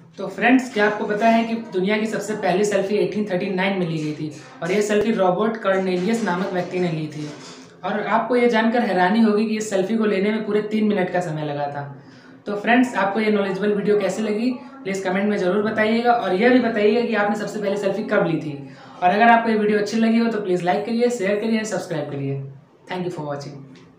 तो फ्रेंड्स, क्या आपको पता है कि दुनिया की सबसे पहली सेल्फी 1839 में ली गई थी और ये सेल्फी रॉबर्ट कर्नेलियस नामक व्यक्ति ने ली थी। और आपको ये जानकर हैरानी होगी कि इस सेल्फी को लेने में पूरे 3 मिनट का समय लगा था। तो फ्रेंड्स, आपको ये नॉलेजेबल वीडियो कैसे लगी प्लीज़ कमेंट में ज़रूर बताइएगा और यह भी बताइएगा कि आपने सबसे पहले सेल्फी कब ली थी। और अगर आपको ये वीडियो अच्छी लगी हो तो प्लीज़ लाइक करिए, शेयर करिए, सब्सक्राइब करिए। Thank you for watching.